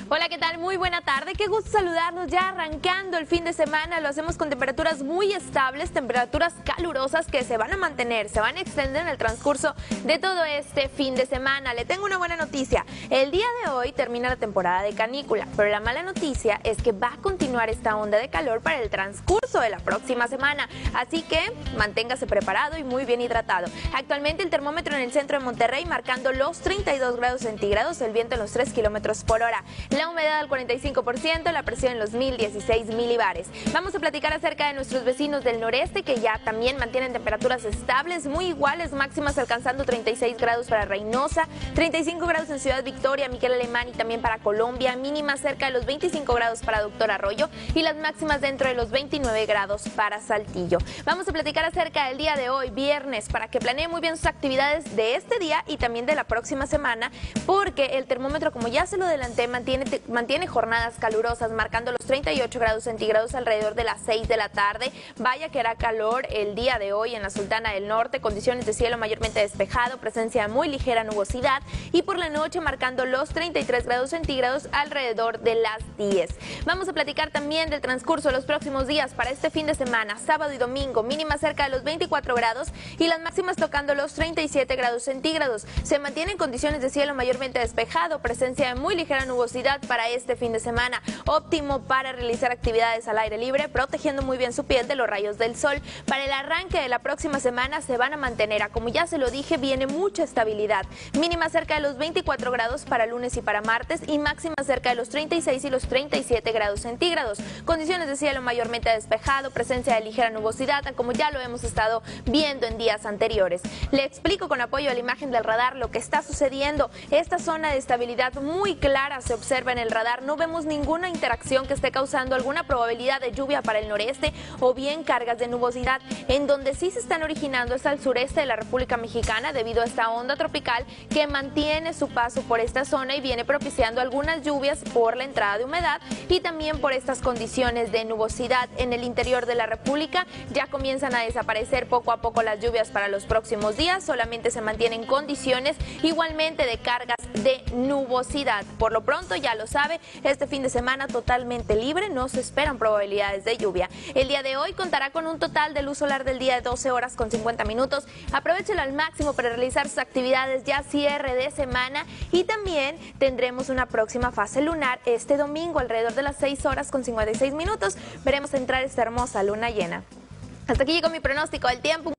Hola, ¿qué tal? Muy buena tarde. Qué gusto saludarnos ya arrancando el fin de semana. Lo hacemos con temperaturas muy estables, temperaturas calurosas que se van a mantener, se van a extender en el transcurso de todo este fin de semana. Le tengo una buena noticia. El día de hoy termina la temporada de canícula, pero la mala noticia es que va a continuar esta onda de calor para el transcurso de la próxima semana. Así que manténgase preparado y muy bien hidratado. Actualmente el termómetro en el centro de Monterrey marcando los 32 grados centígrados, el viento en los 3 kilómetros por hora. La humedad al 45%, la presión en los 1016 milibares. Vamos a platicar acerca de nuestros vecinos del noreste que ya también mantienen temperaturas estables, muy iguales, máximas alcanzando 36 grados para Reynosa, 35 grados en Ciudad Victoria, Miguel Alemán y también para Colombia, mínimas cerca de los 25 grados para Doctor Arroyo y las máximas dentro de los 29 grados para Saltillo. Vamos a platicar acerca del día de hoy, viernes, para que planee muy bien sus actividades de este día y también de la próxima semana, porque el termómetro, como ya se lo adelanté, mantiene jornadas calurosas, marcando los 38 grados centígrados alrededor de las 6 de la tarde. Vaya que hará calor el día de hoy en la Sultana del Norte, condiciones de cielo mayormente despejado, presencia de muy ligera nubosidad y por la noche marcando los 33 grados centígrados alrededor de las 10. Vamos a platicar también del transcurso de los próximos días para este fin de semana, sábado y domingo, mínima cerca de los 24 grados y las máximas tocando los 37 grados centígrados. Se mantienen condiciones de cielo mayormente despejado, presencia de muy ligera nubosidad para este fin de semana, óptimo para realizar actividades al aire libre, protegiendo muy bien su piel de los rayos del sol. Para el arranque de la próxima semana se van a mantener, como ya se lo dije, viene mucha estabilidad, mínima cerca de los 24 grados para lunes y para martes y máxima cerca de los 36 y los 37 grados centígrados, condiciones de cielo mayormente despejado, presencia de ligera nubosidad, como ya lo hemos estado viendo en días anteriores. Le explico con apoyo a la imagen del radar lo que está sucediendo. Esta zona de estabilidad muy clara se observa en el radar, no vemos ninguna interacción que esté causando alguna probabilidad de lluvia para el noreste o bien cargas de nubosidad. En donde sí se están originando es al sureste de la República Mexicana debido a esta onda tropical que mantiene su paso por esta zona y viene propiciando algunas lluvias por la entrada de humedad y también por estas condiciones de nubosidad. En el interior de la República ya comienzan a desaparecer poco a poco las lluvias para los próximos días, solamente se mantienen condiciones igualmente de cargas de nubosidad. Por lo pronto ya lo sabe, este fin de semana totalmente libre, no se esperan probabilidades de lluvia. El día de hoy contará con un total de luz solar del día de 12 horas con 50 minutos. Aprovechelo al máximo para realizar sus actividades ya cierre de semana y también tendremos una próxima fase lunar este domingo alrededor de las 6 horas con 56 minutos. Veremos entrar esta hermosa luna llena. Hasta aquí llegó mi pronóstico del tiempo.